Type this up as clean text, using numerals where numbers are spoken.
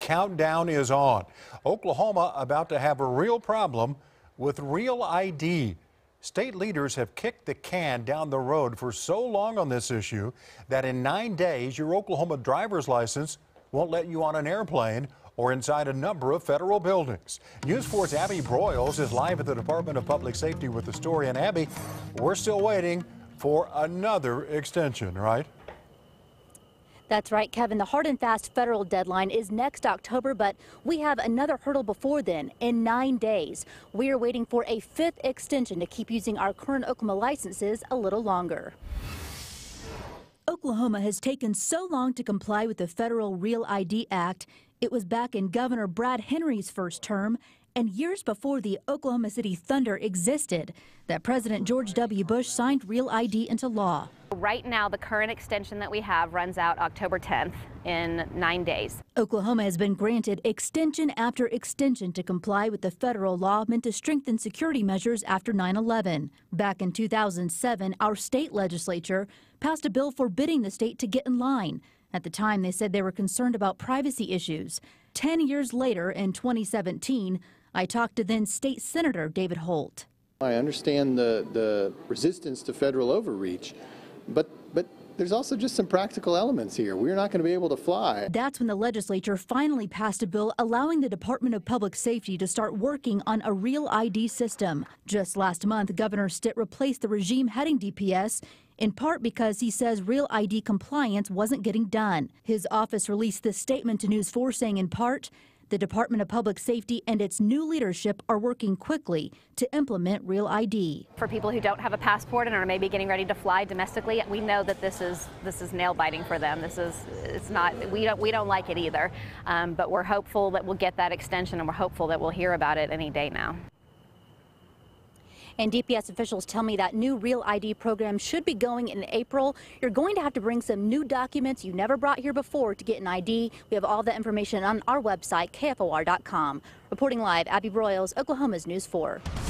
countdown is on. Oklahoma about to have a real problem with real ID. State leaders have kicked the can down the road for so long on this issue that in 9 days, your Oklahoma driver's license won't let you on an airplane or inside a number of federal buildings. News 4's Abby Broyles is live at the Department of Public Safety with the story. And Abby, we're still waiting for another extension, right? That's right, Kevin. The hard and fast federal deadline is next October, but we have another hurdle before then in 9 days. We are waiting for a 5th extension to keep using our current Oklahoma licenses a little longer. Oklahoma has taken so long to comply with the federal Real ID Act. It was back in Governor Brad Henry's first term and years before the Oklahoma City Thunder existed that President George W. Bush signed Real ID into law. Right now, the current extension that we have runs out October 10th in 9 days. Oklahoma has been granted extension after extension to comply with the federal law meant to strengthen security measures after 9/11. Back in 2007, our state legislature passed a bill forbidding the state to get in line. At the time, they said they were concerned about privacy issues. 10 years later, in 2017, I talked to then State Senator David Holt. I understand the resistance to federal overreach, but there's also just some practical elements here. We're not going to be able to fly. That's when the legislature finally passed a bill allowing the Department of Public Safety to start working on a Real ID system. Just last month, Governor Stitt replaced the regime heading DPS, in part because he says Real ID compliance wasn't getting done. His office released this statement to News 4 saying in part, the Department of Public Safety and its new leadership are working quickly to implement Real ID. For people who don't have a passport and are maybe getting ready to fly domestically, we know that this is nail biting for them. We don't like it either. But we're hopeful that we'll get that extension, and we're hopeful that we'll hear about it any day now. And DPS officials tell me that new Real ID program should be going in April. You're going to have to bring some new documents you never brought here before to get an ID. We have all the information on our website, KFOR.com. Reporting live, Abby Broyles, Oklahoma's News 4.